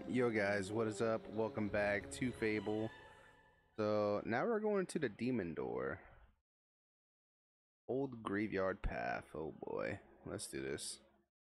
Yo guys, what is up? Welcome back to Fable. So now we're going to the Demon Door. Old Graveyard Path. Oh boy. Let's do this.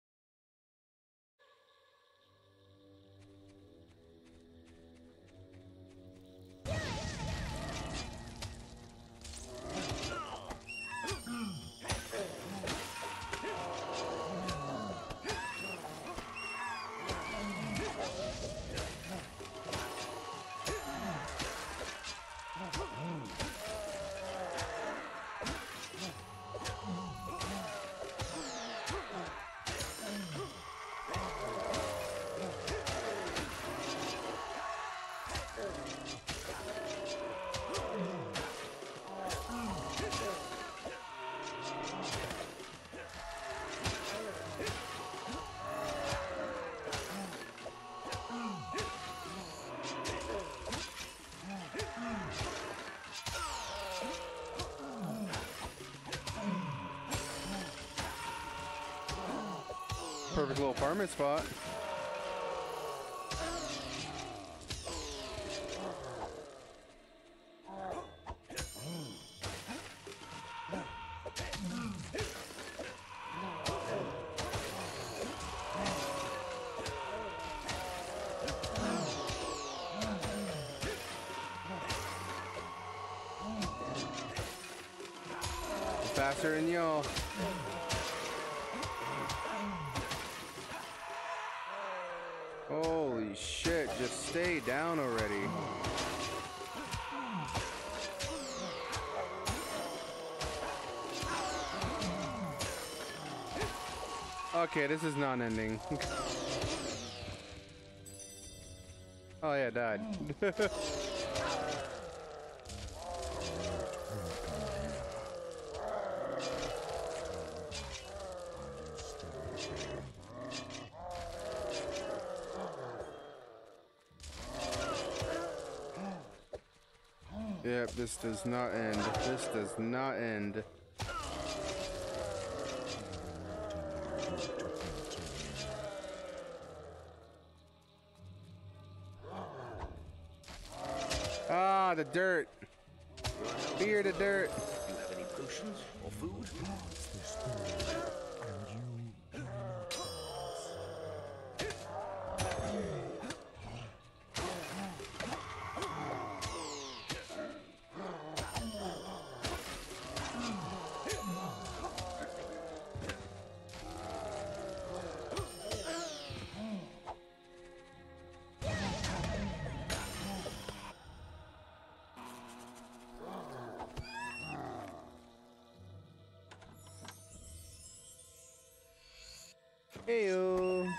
Perfect little apartment spot. Faster than y'all. Holy shit, just stay down already. Okay, this is not ending. Oh yeah, died. Yep, this does not end. This does not end. Ah, the dirt. Fear the dirt. Do you have any potions or food? Heyo.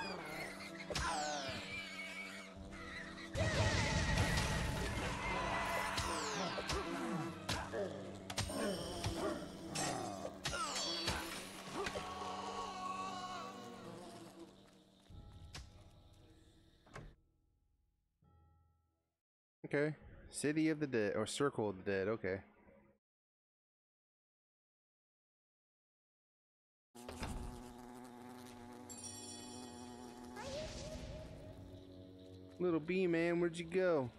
Okay. City of the Dead, or Circle of the Dead, okay. Little bee man, where'd you go?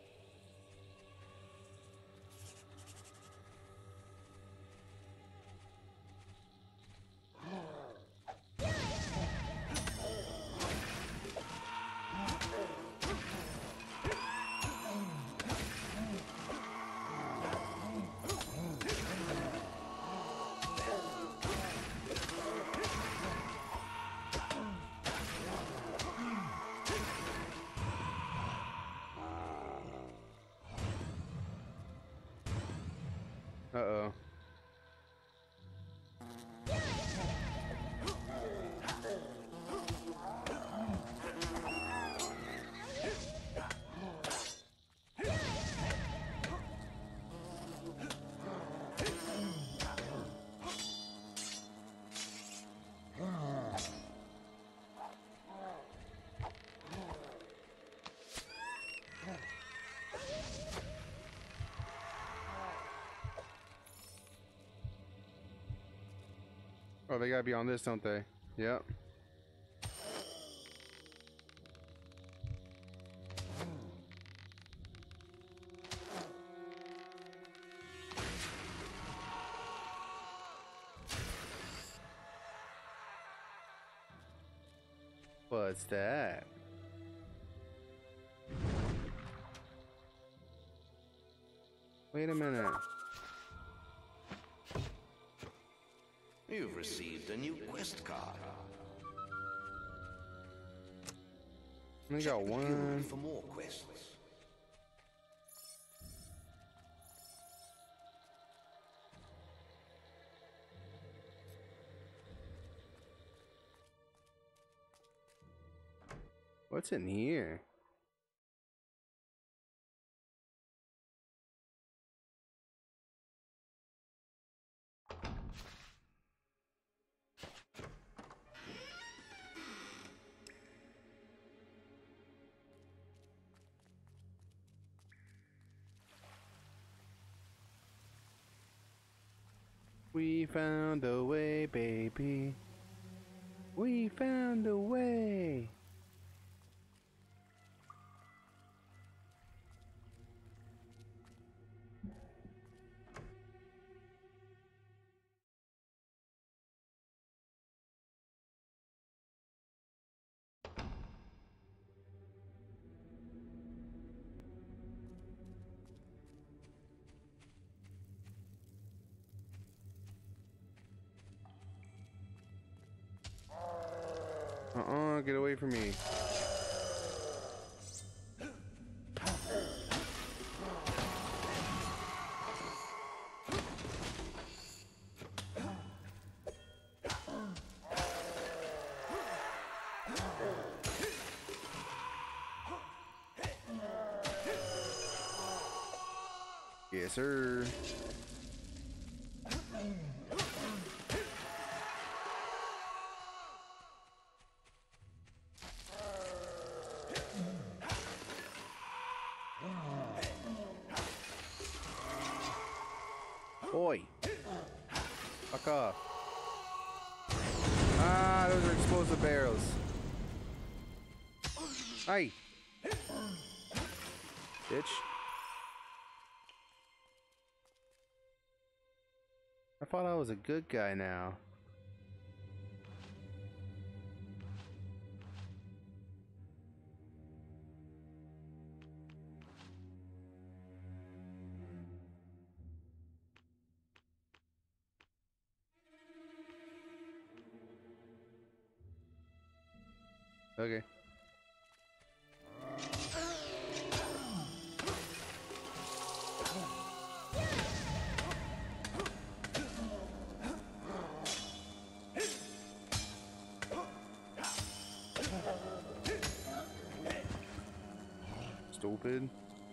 Uh-oh. Oh, they gotta be on this, don't they? Yep. What's that? Wait a minute. You've received a new quest card. I Check got the one. guild for more quests. What's in here? We found a way, baby. We found a way. Get away from me. Yes, sir. Oi! Fuck off. Ah, those are explosive barrels. Hey! Bitch. I thought I was a good guy now. Okay. Stupid.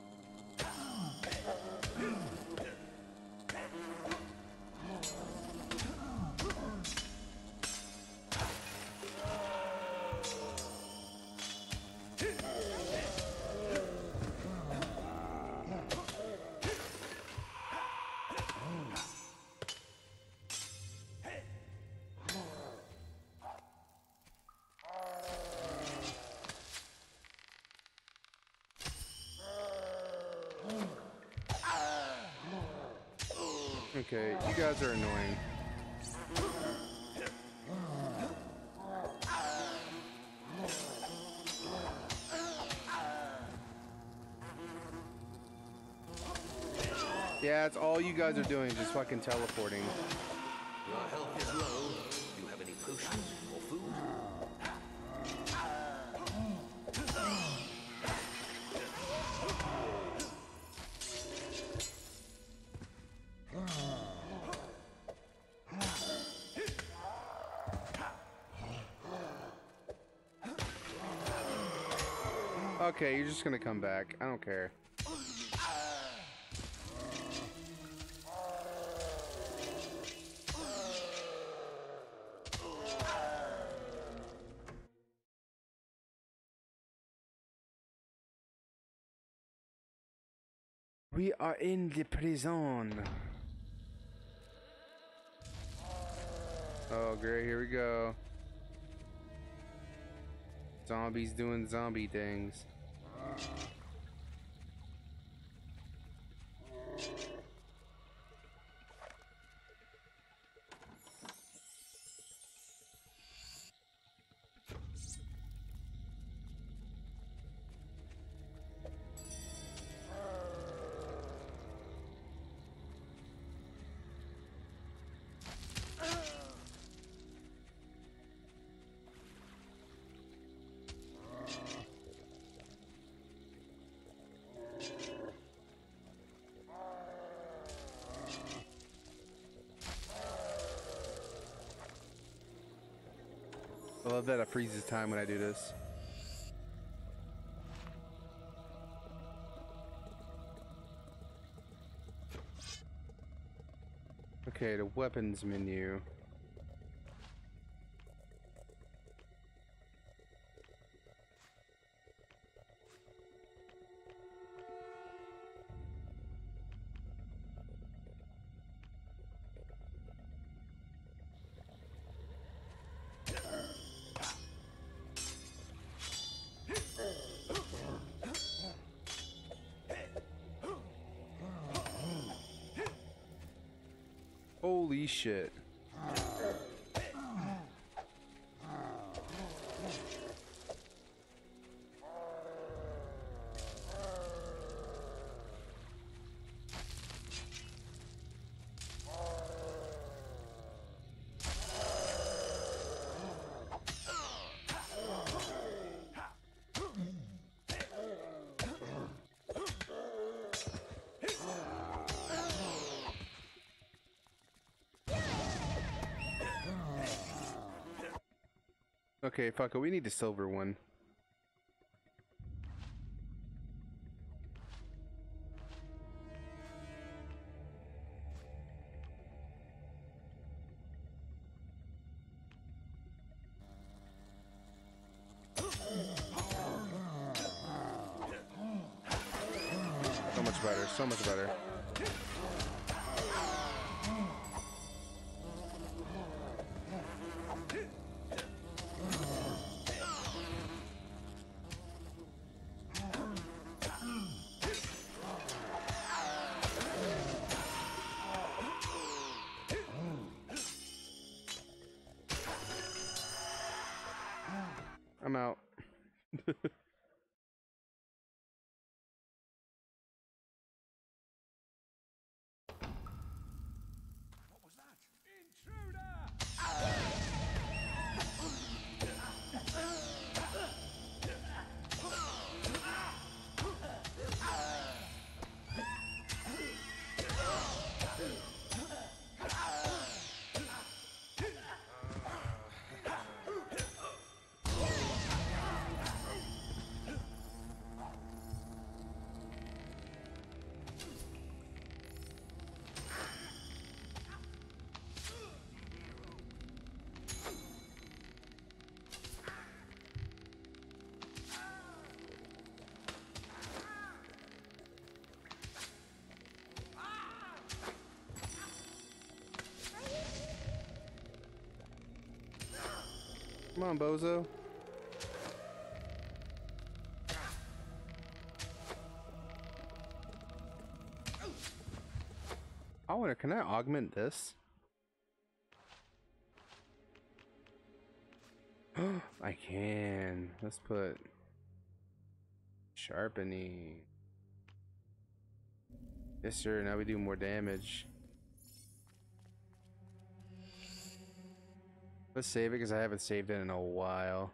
Okay, you guys are annoying. Yeah, it's all you guys are doing, just fucking teleporting. Your health is low. Do you have any potions or food? Okay, you're just gonna come back. I don't care. We are in the prison. Oh, great, here we go. Zombies doing zombie things. love that it freezes time when I do this. Okay, the weapons menu. Holy shit. Okay, fuck it, we need the silver one. So much better, so much better. I'm out. What was that? Intruder! Come on, bozo. I wonder, can I augment this? I can. Let's put sharpening. Yes, sir. Now we do more damage. Let's save it because I haven't saved it in a while.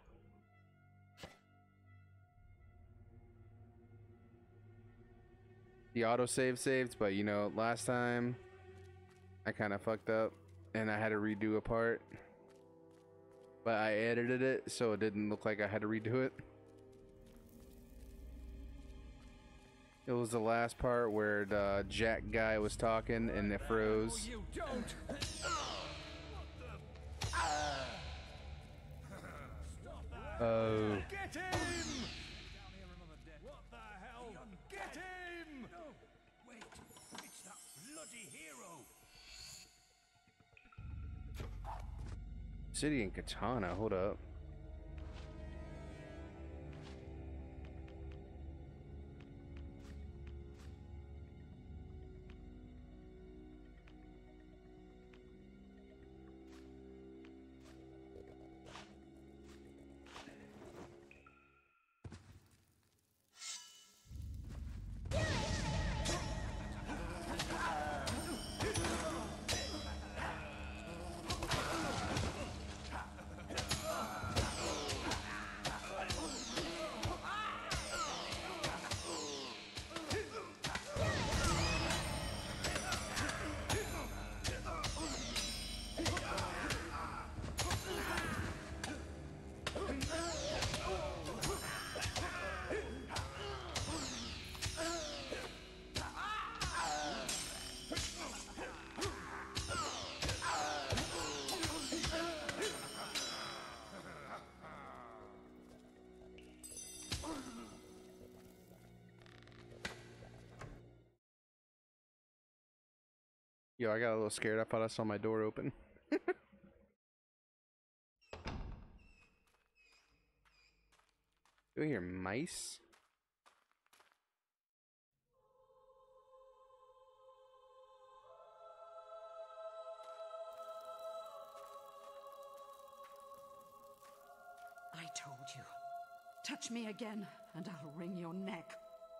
The autosave saved, but you know, last time I kind of fucked up and I had to redo a part. But I edited it so it didn't look like I had to redo it. It was the last part where the Jack guy was talking and it froze. You don't! Oh. Get him! What the hell? Get him! No, wait. It's that bloody hero. City and Katana, hold up. Yo, I got a little scared. I thought I saw my door open. Do I hear mice? I told you. Touch me again, and I'll wring your neck.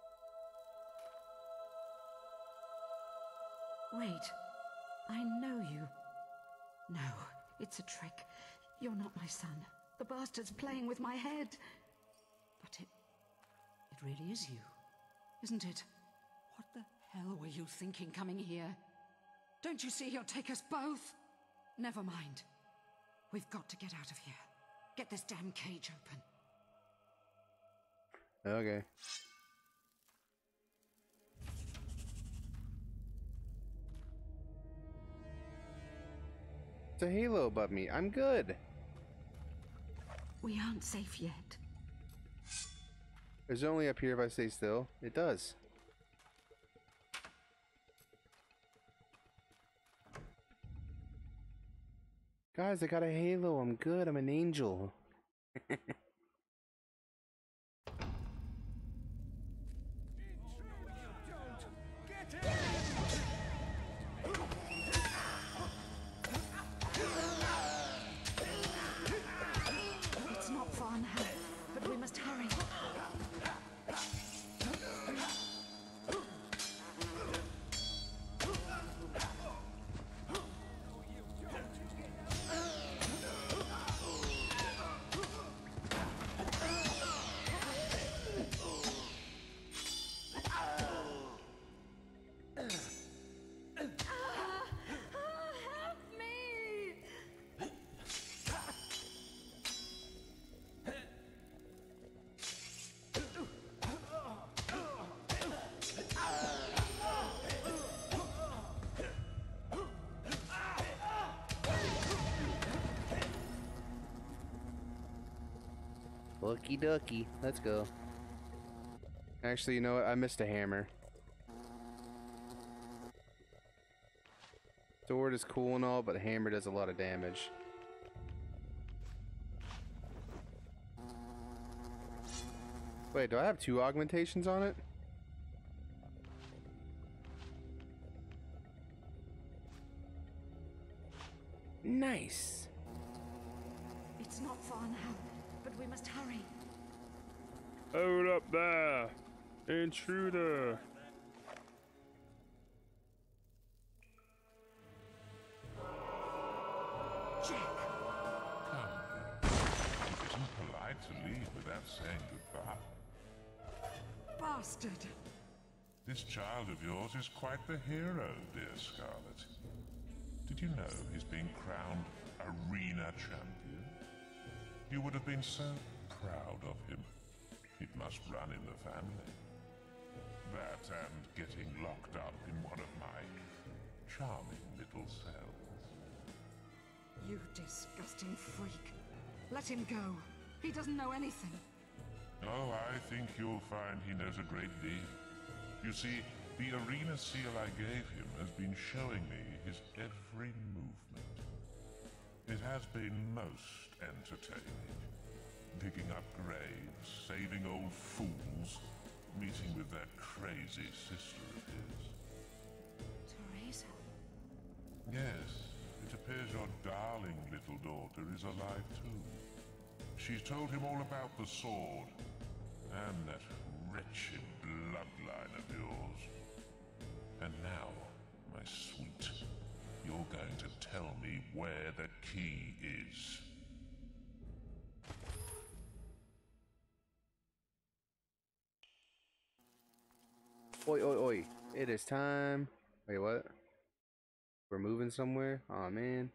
Wait. I know you. No, it's a trick. You're not my son. The bastard's playing with my head. But it really is you, isn't it? What the hell were you thinking coming here? Don't you see he'll take us both? Never mind. We've got to get out of here. Get this damn cage open. Okay. It's a halo above me. I'm good. We aren't safe yet. It's only up here if I stay still. It does. Guys, I got a halo. I'm good. I'm an angel. It's not far now, but we must hurry. Okie dokie. Let's go. Actually, you know what? I missed a hammer. Sword is cool and all, but hammer does a lot of damage. Wait, do I have 2 augmentations on it? Nice. It's not far now, but we must hurry. Hold up there! Intruder! Jack! Come. It isn't polite to leave without saying goodbye. Bastard! This child of yours is quite the hero, dear Scarlet. Did you know he's being crowned Arena Champion? You would have been so proud of him. It must run in the family. That and getting locked up in one of my charming little cells. You disgusting freak. Let him go. He doesn't know anything. Oh, I think you'll find he knows a great deal. You see, the arena seal I gave him has been showing me his every movement. It has been most entertaining. Digging up graves, saving old fools, meeting with that crazy sister of his. Teresa? Yes, it appears your darling little daughter is alive too. She's told him all about the sword, and that wretched bloodline of yours. And now, my sweet, you're going to tell me where the key is. Oi, oi, oi. It is time. Wait, what? We're moving somewhere? Aw, man.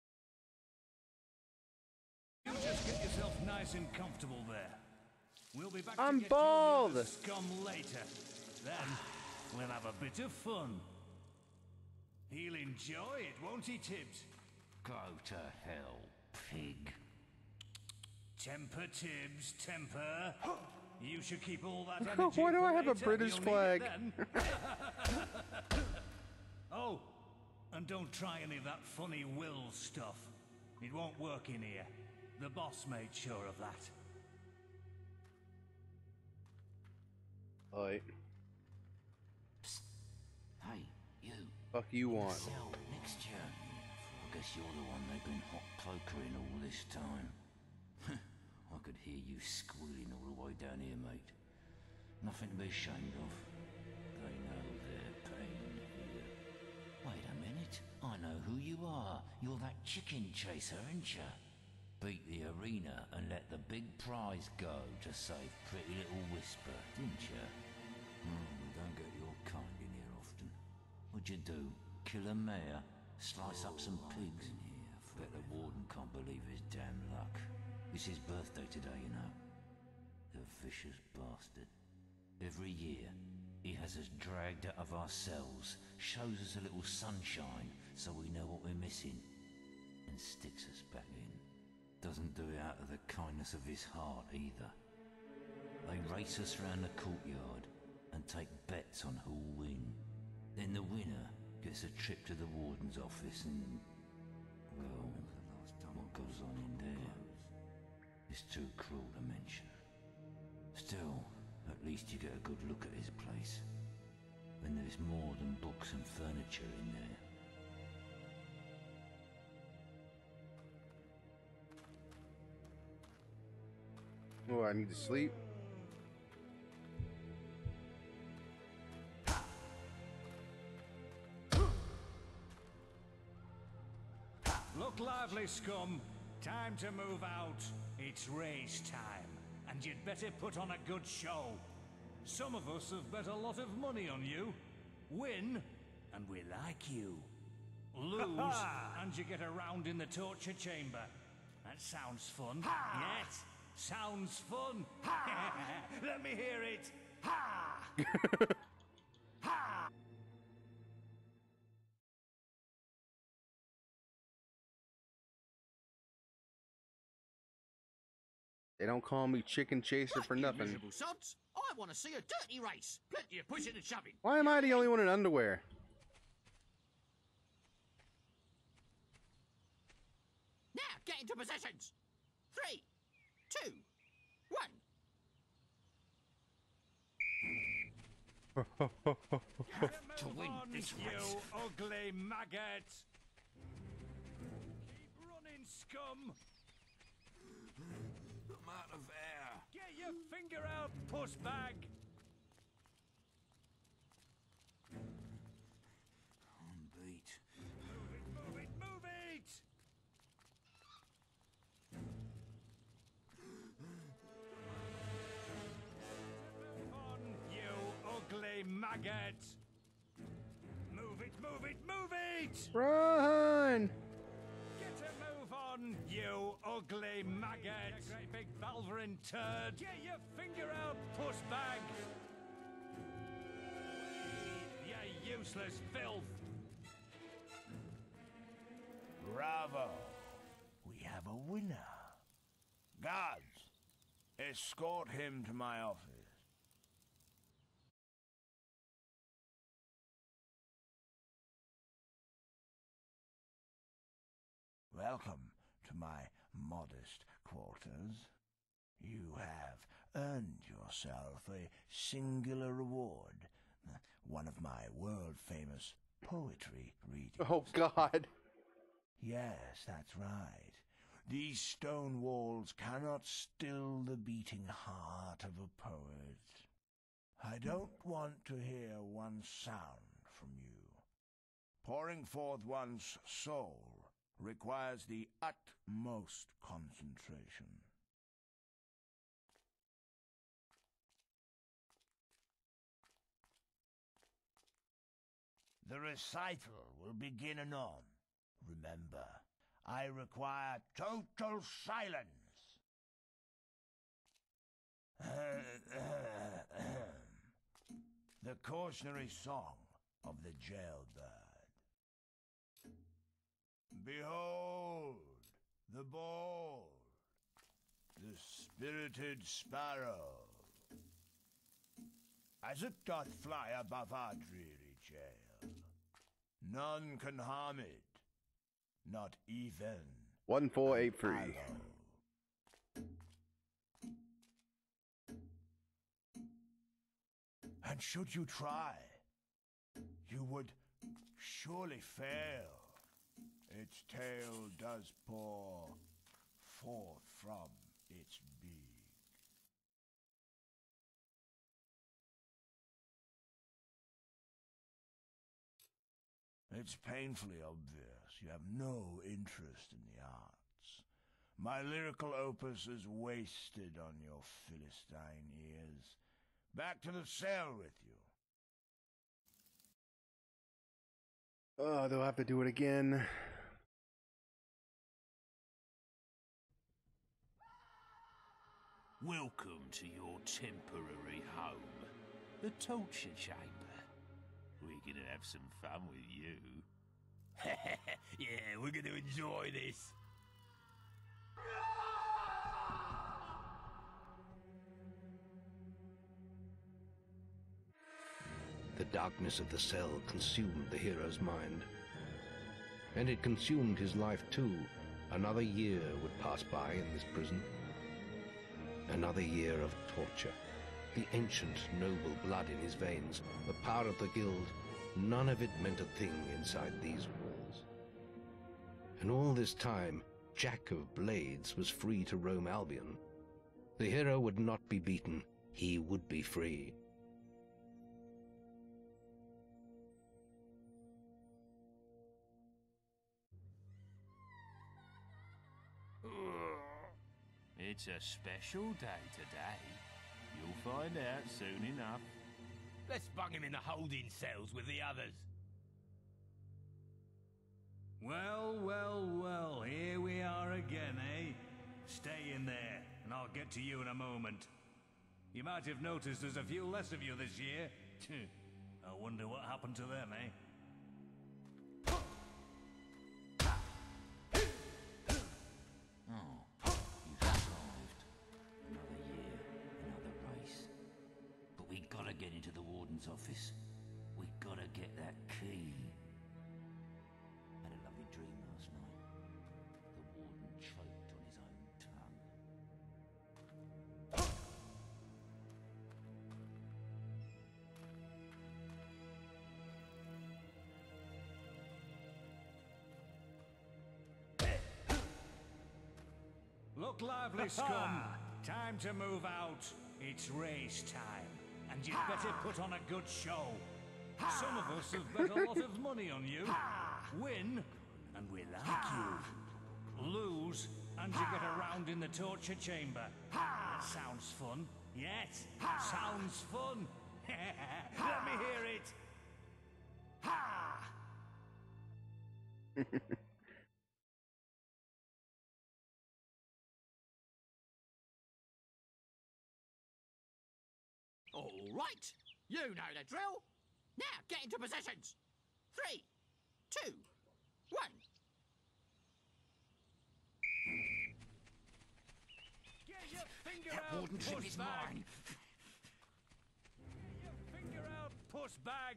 You just get yourself nice and comfortable there. We'll be back I'm to get bald. you the scum later. Then we'll have a bit of fun. He'll enjoy it, won't he, Tibbs? Go to hell, pig. Temper, Tibbs, temper. You should keep all that energy. Why do for I have a later. British You'll flag? need it then. Oh, And don't try any of that funny will stuff. It won't work in here. The boss made sure of that. Alright. Hey, you. Fuck you want? Cell next year. I guess you're the one they've been hot cloakering all this time. I could hear you squealing all the way down here, mate. Nothing to be ashamed of. They know their pain here. Wait a minute. I know who you are. You're that chicken chaser, aren't you? Beat the arena and let the big prize go to save pretty little Whisper, didn't you? We don't get your kind in here often. What'd you do? Kill a mare? Slice up some pigs? Bet the warden can't believe his damn luck. It's his birthday today, you know. The vicious bastard. Every year, he has us dragged out of our cells, shows us a little sunshine so we know what we're missing, and sticks us back in. Doesn't do it out of the kindness of his heart either. They race us round the courtyard and take bets on who'll win. Then the winner gets a trip to the warden's office and... well, what goes on in there is too cruel to mention. Still, at least you get a good look at his place. When there's more than books and furniture in there. Oh, I need to sleep. Look lively, scum. Time to move out. It's race time, and you'd better put on a good show. Some of us have bet a lot of money on you. Win, and we like you. Lose, and you get around in the torture chamber. That sounds fun. Yes, sounds fun. Let me hear it. Ha! Ha! They don't call me Chicken Chaser for nothing. Miserable sods. I want to see a dirty race. Plenty of pushing and shoving. Why am I the only one in underwear? Now, get into positions. 3, 2, 1. To win this race. You ugly maggot! Keep running, scum! I'm out of air. Get your finger out, pussbag! I'm beat. Move it, move it, move it! Move on, you ugly maggot! Move it, move it, move it! Run! Get a move on, you ugly maggot! You great big Valverin turd! Get your finger out, pussbag! You useless filth! Bravo! We have a winner. Guards, escort him to my office. Welcome to my modest quarters. You have earned yourself a singular reward. One of my world-famous poetry readings. Oh, God. Yes, that's right. These stone walls cannot still the beating heart of a poet. I don't want to hear one sound from you. Pouring forth one's soul requires the utmost concentration. The recital will begin anon. Remember, I require total silence. The cautionary song of the jailbird. Behold, the bold, the spirited sparrow, as it doth fly above our dreary jail. None can harm it. Not even 1483. Arlo. And should you try, you would surely fail. Its tail does pour forth from its beak. It's painfully obvious you have no interest in the arts. My lyrical opus is wasted on your Philistine ears. Back to the cell with you. Oh, they'll have to do it again. Welcome to your temporary home, the torture chamber. We're gonna have some fun with you. Yeah, we're gonna enjoy this. The darkness of the cell consumed the hero's mind. And it consumed his life too. Another year would pass by in this prison. Another year of torture. The ancient, noble blood in his veins, the power of the guild, none of it meant a thing inside these walls. And all this time, Jack of Blades was free to roam Albion. The hero would not be beaten. He would be free. It's a special day today. You'll find out soon enough. Let's bung him in the holding cells with the others. Well, well, well, here we are again, eh? Stay in there, and I'll get to you in a moment. You might have noticed there's a few less of you this year. I wonder what happened to them, eh? Oh, you survived. Another year, another race. But we gotta get into the warden's office. We gotta get that key. Had a lovely dream last night. The warden choked on his own tongue. Look lively, scum. Time to move out. It's race time. And you'd better put on a good show. Some of us have bet a lot of money on you. Win, and we like you. Lose, and you get around in the torture chamber. That sounds fun. Yes, sounds fun. Let me hear it. All right. You know the drill. Now get into positions. 3, 2, 1. Get your finger That out, warden ship puss is bag. mine. Get your finger out, puss bag.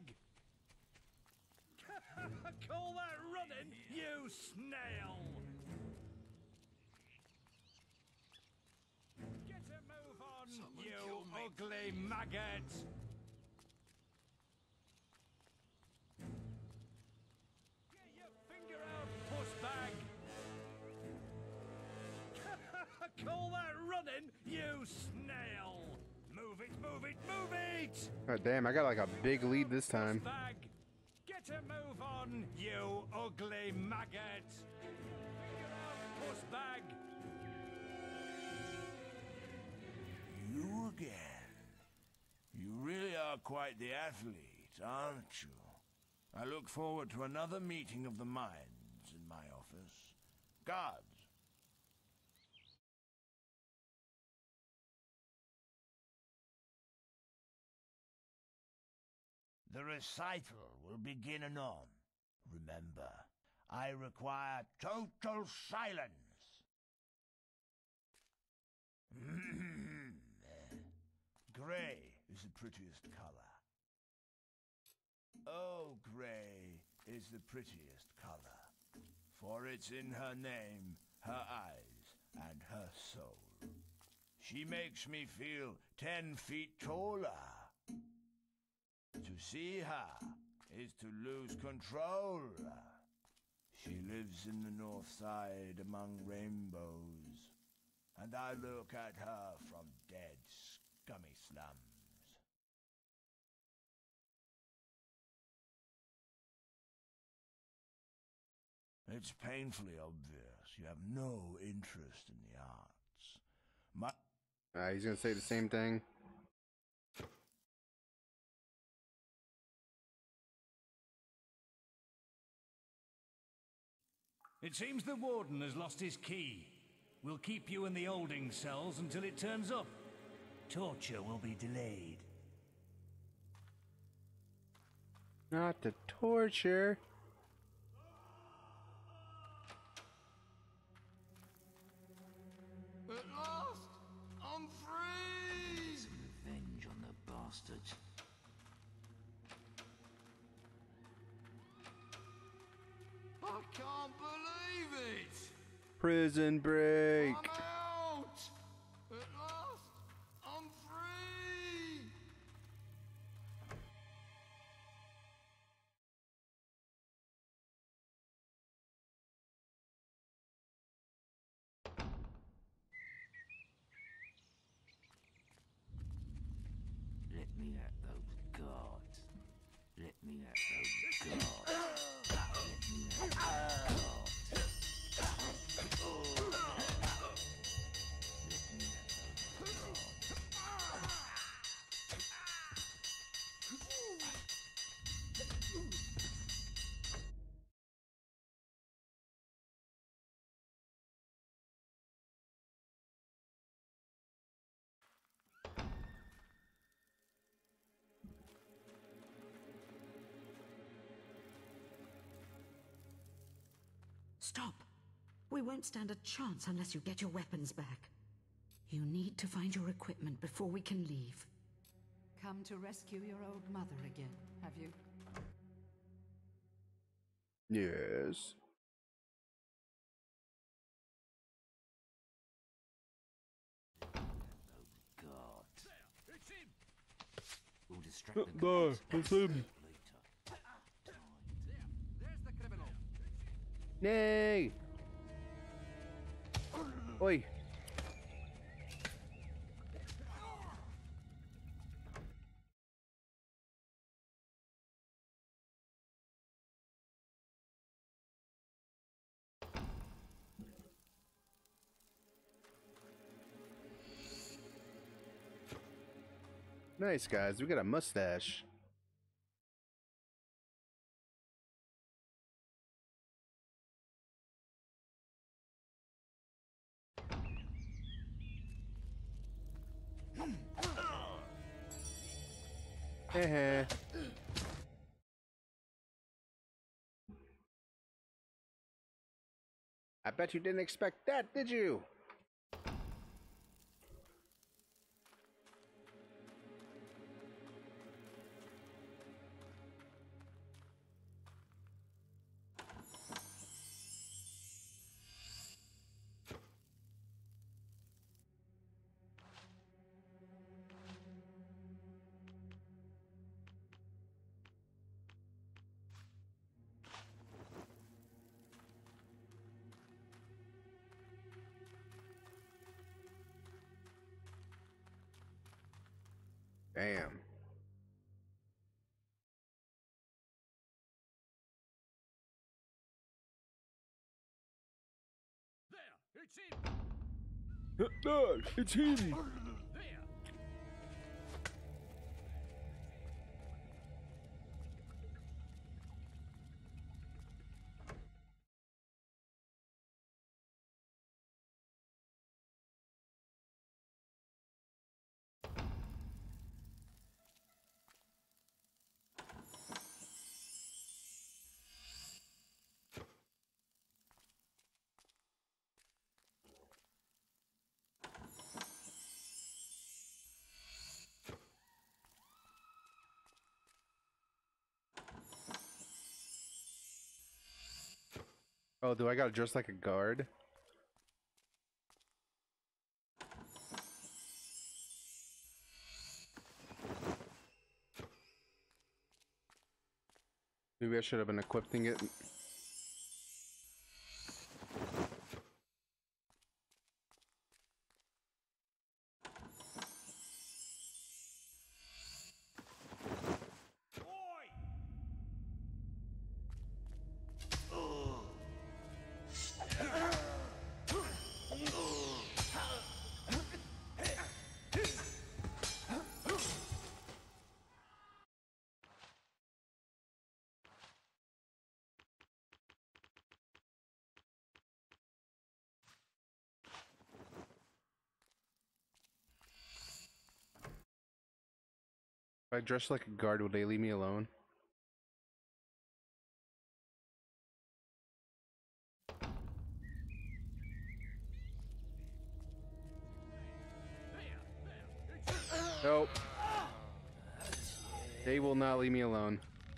Call that running, you snail. Get a move on, you ugly maggot. Get your finger out, puss bag. Call that running, you snail. Move it, move it, move it. Oh, damn, I got like a big lead this time. Puss bag. Get a move on, you ugly maggot. Finger out, puss bag. You again. You really are quite the athlete, aren't you? I look forward to another meeting of the minds in my office. Guards. The recital will begin anon. Remember, I require total silence. Gray is the prettiest color. Oh, Gray, is the prettiest color, for it's in her name, her eyes, and her soul. She makes me feel 10 feet taller. To see her is to lose control. She lives in the north side among rainbows, and I look at her from dead, scummy slums. It's painfully obvious you have no interest in the arts. He's gonna say the same thing. It seems the warden has lost his key. We'll keep you in the holding cells until it turns up. Torture will be delayed. Not the torture. At last, I'm free! Some revenge on the bastards. I can't believe it! Prison break. I'm out! At last, I'm free! Let me at those guards. Let me at those guards. Let me at those guards. Stop! We won't stand a chance unless you get your weapons back. You need to find your equipment before we can leave. Come to rescue your old mother again, have you? Yes. Guards. We'll distract the No, guards. it's him. Nay. Oi. Nice, guys. We got a mustache. Heh. I bet you didn't expect that, did you? Damn. There, it's him. No, it's him. There. Oh, do I gotta dress like a guard? Maybe I should have been equipping it. If I dress like a guard, would they leave me alone? Nope. They will not leave me alone.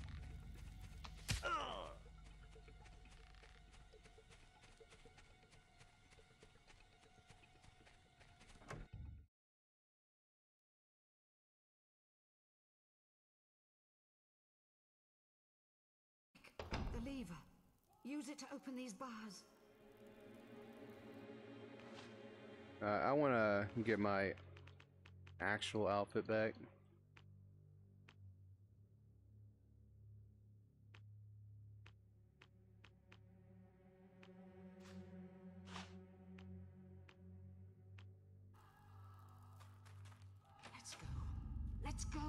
The lever. Use it to open these bars. I want to get my actual outfit back. Let's go. Let's go.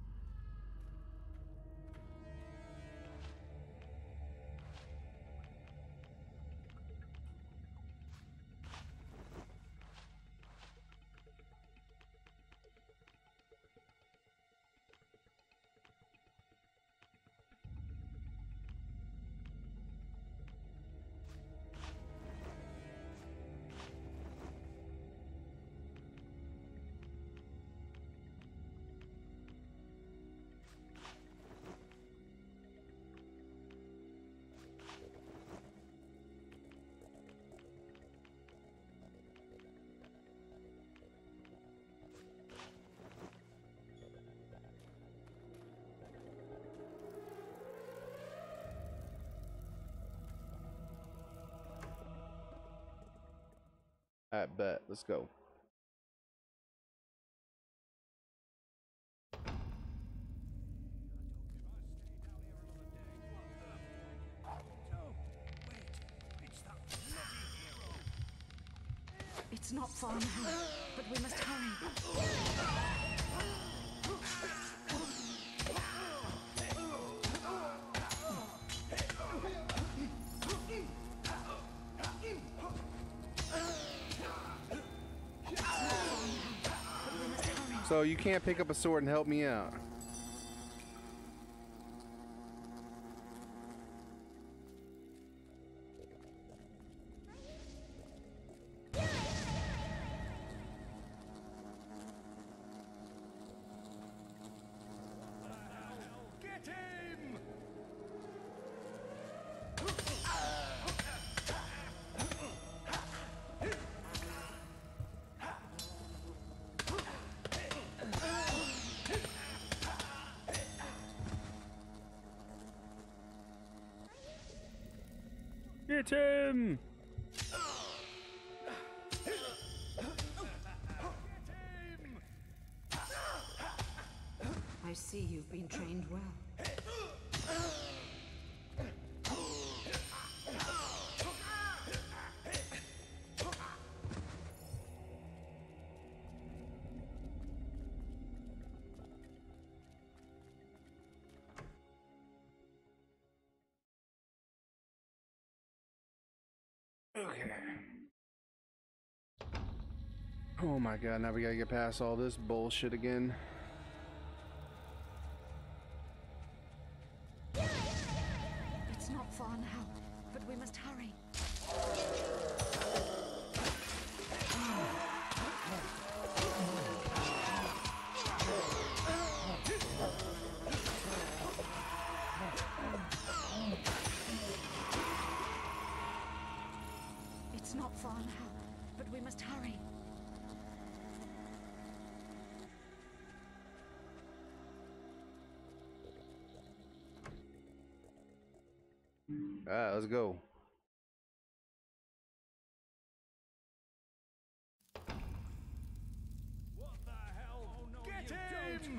I bet. Let's go. It's not far now, but we must hurry. So you can't pick up a sword and help me out. Get him! Get him! I see you've been trained well. Okay. Oh my god, now we gotta get past all this bullshit again. It's not far now, but we must hurry. Alright, let's go. What the hell? Oh, no, get him!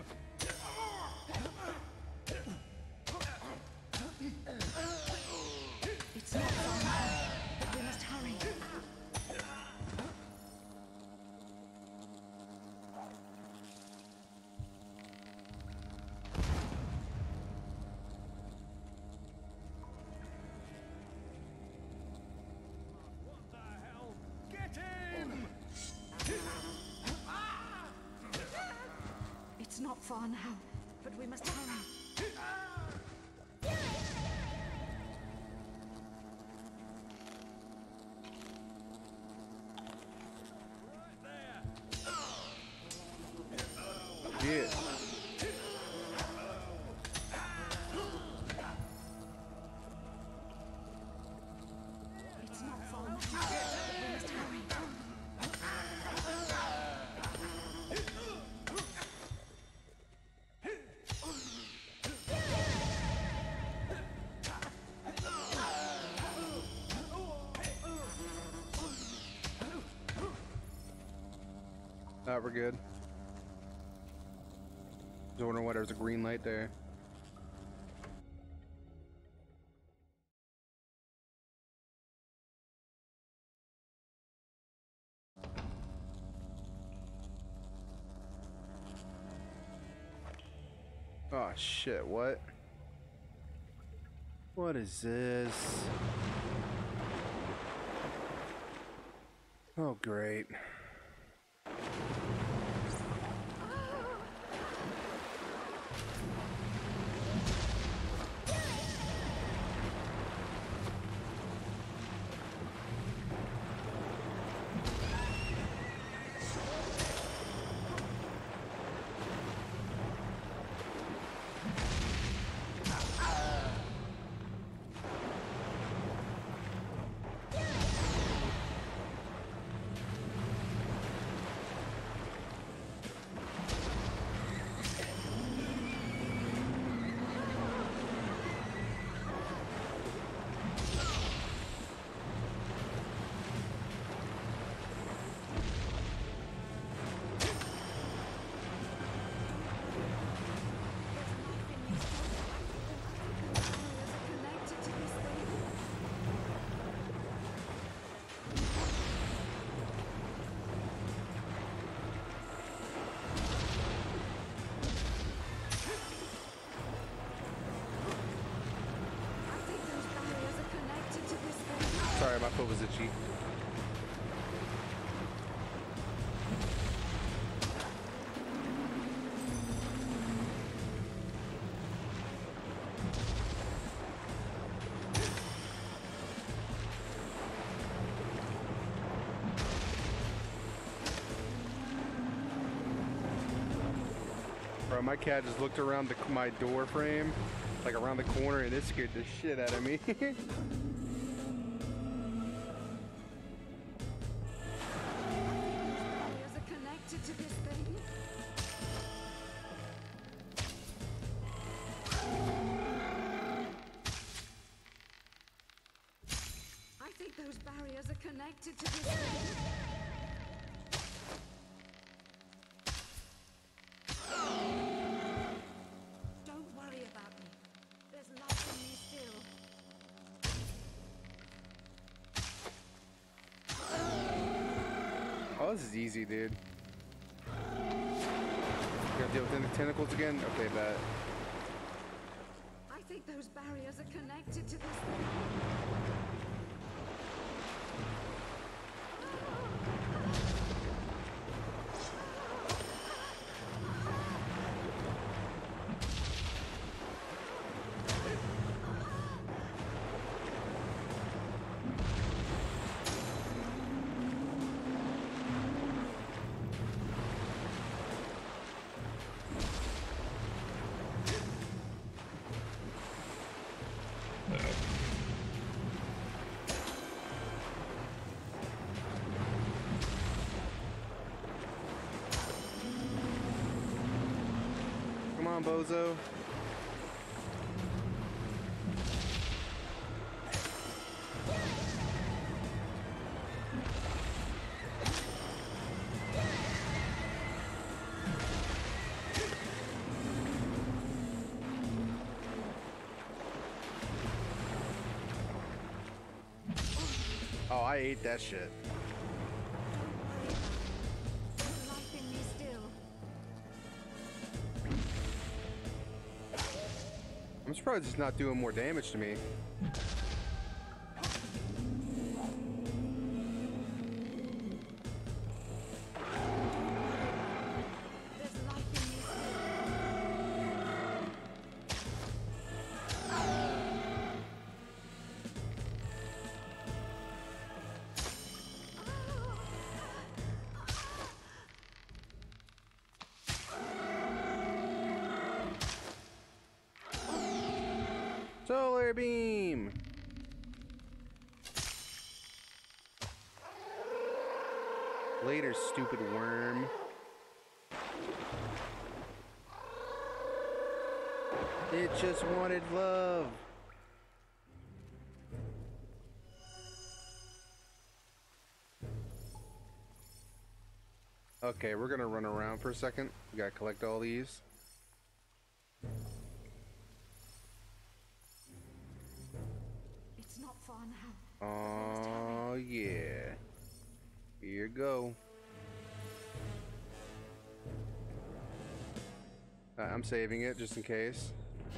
It's not far now, but we must hurry. What the hell? Get him! It's not far now, but we must hurry. Yeah. It's not far now, but we must hurry. Alright, we're good. Just wondering why there's a green light there. Oh shit, what? What is this? Oh great. Sorry, my foot was itchy. Bro, my cat just looked around my door frame, like around the corner, and it scared the shit out of me. Those barriers are connected to this thing. Don't worry about me. There's life in me still. Oh, this is easy, dude. You gotta deal with the tentacles again? Okay, bet. I think those barriers are connected to this thing. Come on, bozo. I ate that shit. There's life in me still. I'm surprised it's not doing more damage to me. There's life in me still. Solar beam. Later, stupid worm. It just wanted love. Okay, we're gonna run around for a second. We gotta collect all these. It's not far now. Oh yeah. Here you go. I'm saving it just in case.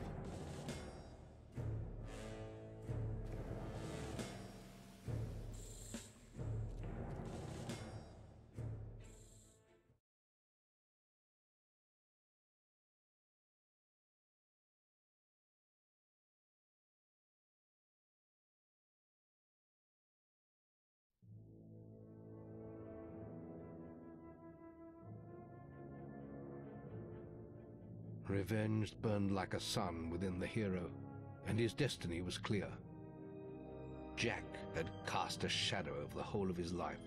Revenge burned like a sun within the hero, and his destiny was clear. Jack had cast a shadow over the whole of his life.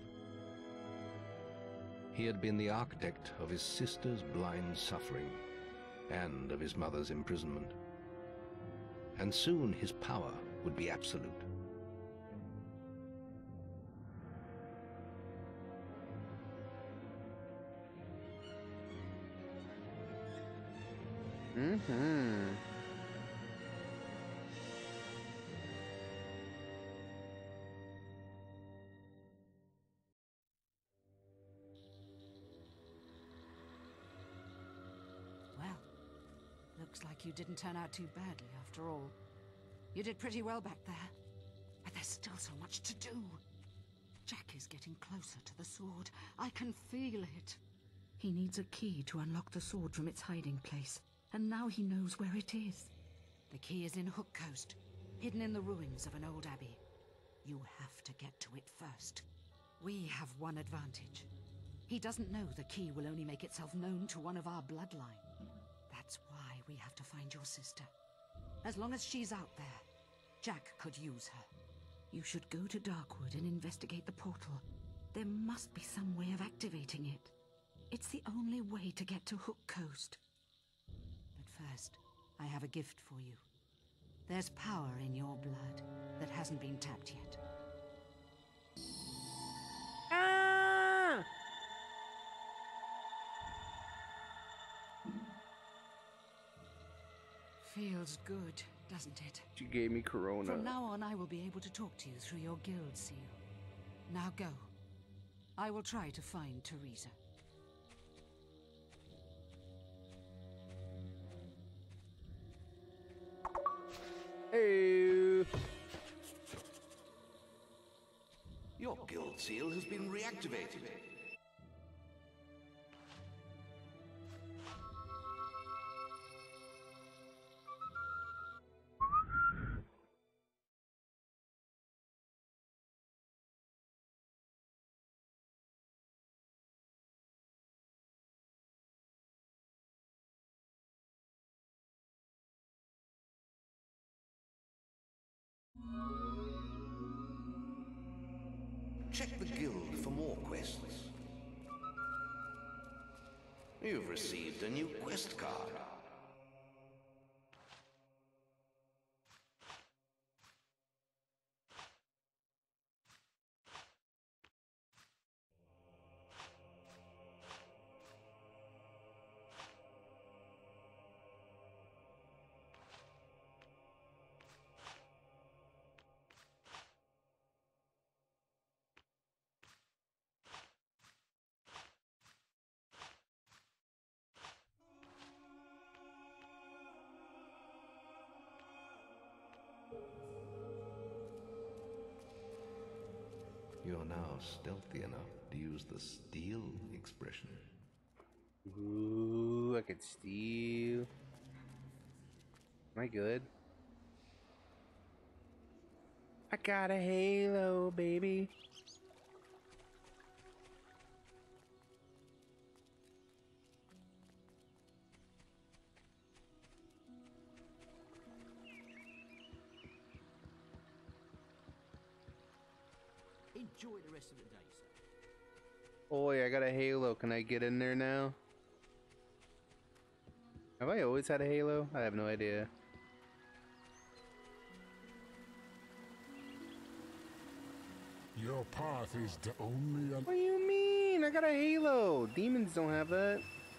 He had been the architect of his sister's blind suffering and of his mother's imprisonment. And soon his power would be absolute. Mm-hmm. Well, looks like you didn't turn out too badly after all. You did pretty well back there. But there's still so much to do. Jack is getting closer to the sword. I can feel it. He needs a key to unlock the sword from its hiding place. And now he knows where it is. The key is in Hook Coast, hidden in the ruins of an old abbey. You have to get to it first. We have one advantage. He doesn't know the key will only make itself known to one of our bloodline. That's why we have to find your sister. As long as she's out there, Jack could use her. You should go to Darkwood and investigate the portal. There must be some way of activating it. It's the only way to get to Hook Coast. But first, I have a gift for you. There's power in your blood that hasn't been tapped yet. Feels good, doesn't it? She gave me Corona. From now on, I will be able to talk to you through your guild seal. Now go. I will try to find Teresa. Hey. Your guild seal has been reactivated. Check the guild for more quests. You've received a new quest card. are now stealthy enough to use the steal expression. Ooh, I could steal. Am I good? I got a halo, baby. Enjoy the rest of the day, sir. Boy, I got a halo. Can I get in there now? Have I always had a halo? I have no idea. Your path is the only... What do you mean? I got a halo. Demons don't have that.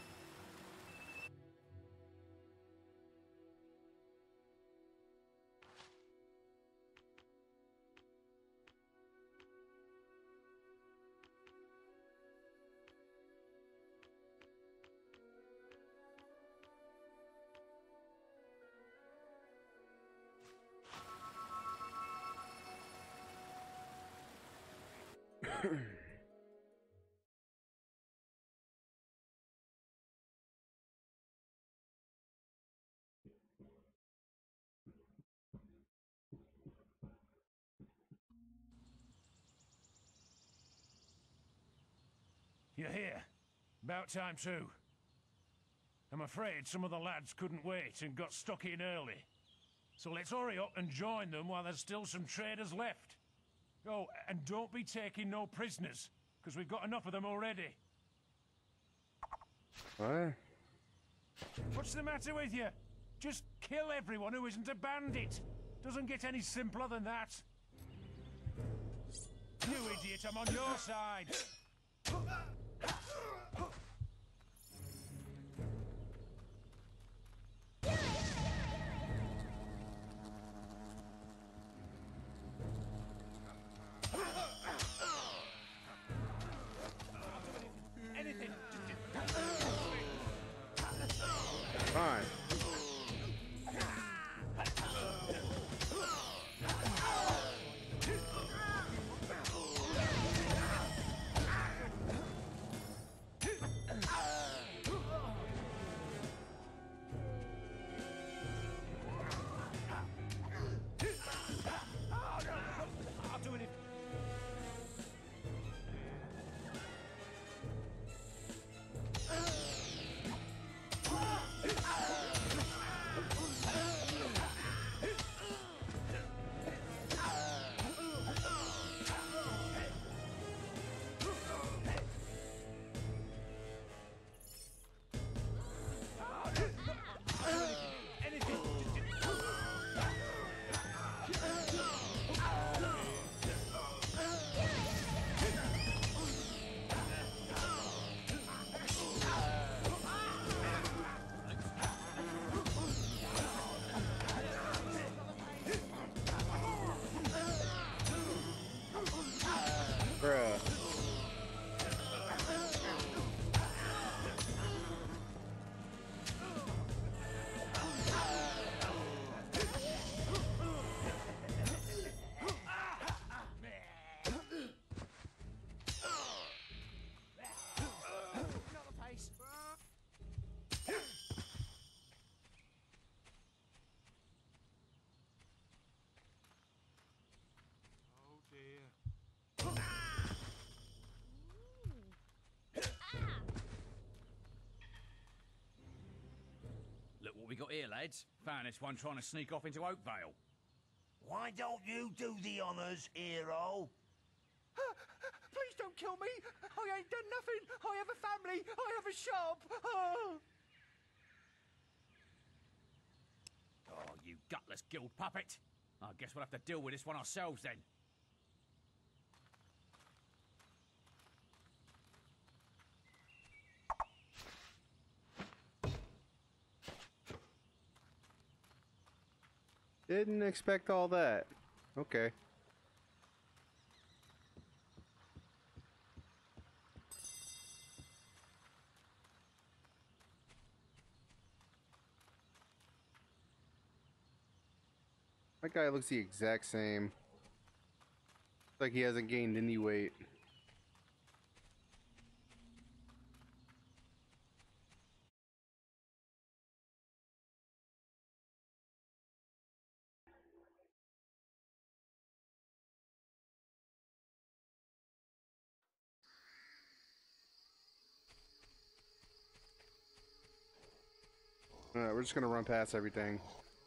You're here. About time too. I'm afraid some of the lads couldn't wait and got stuck in early. So let's hurry up and join them while there's still some traders left. Oh, and don't be taking no prisoners, because we've got enough of them already. What? What's the matter with you? Just kill everyone who isn't a bandit. Doesn't get any simpler than that. You idiot, I'm on your side. Anything. Fine. I'll do it. Bruh. Look what we got here, lads. Found this one trying to sneak off into Oakvale. Why don't you do the honors, hero? Please don't kill me. I ain't done nothing. I have a family. I have a shop. Oh. Oh, you gutless guild puppet. I guess we'll have to deal with this one ourselves then. Didn't expect all that. Okay. That guy looks the exact same. Like he hasn't gained any weight. We're just gonna run past everything.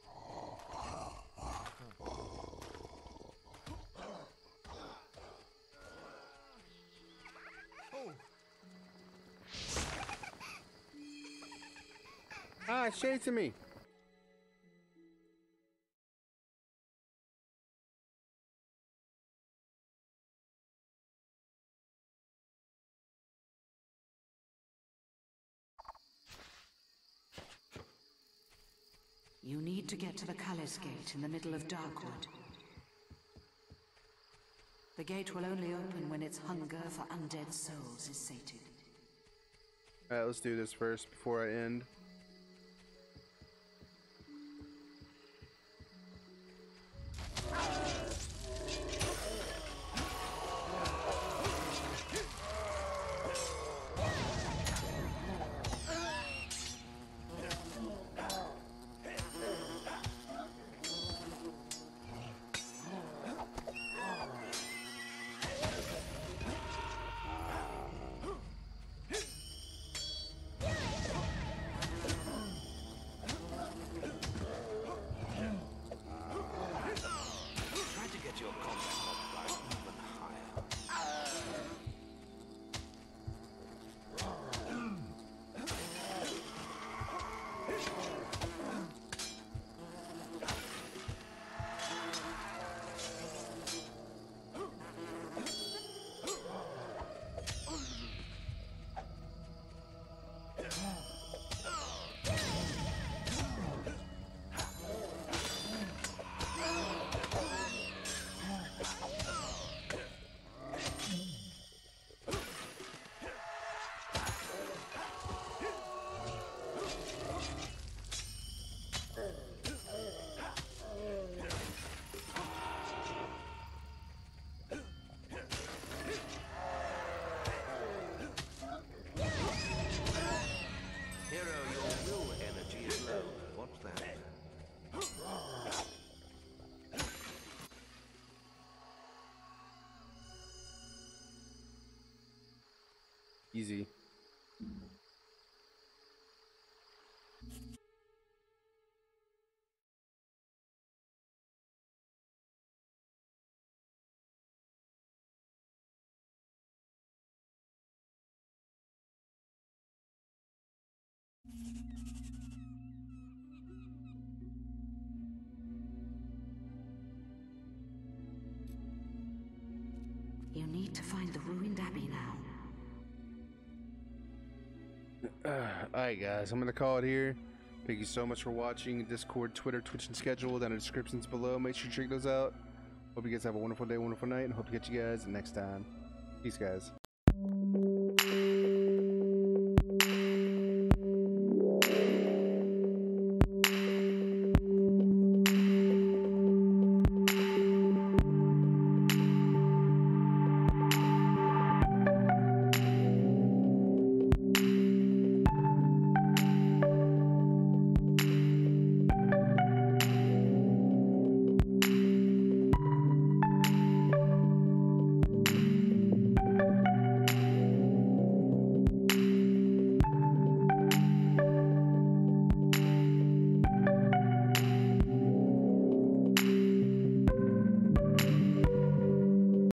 Ah, it's chasing me. You need to get to the Callis Gate in the middle of Darkwood. The gate will only open when its hunger for undead souls is sated. Alright, let's do this first before I end. Easy. You need to find the ruined abbey now. Alright guys, I'm gonna call it here. Thank you so much for watching. Discord, Twitter, Twitch, and schedule down in the descriptions below. Make sure you check those out. Hope you guys have a wonderful day, wonderful night, and hope to catch you guys next time. Peace, guys.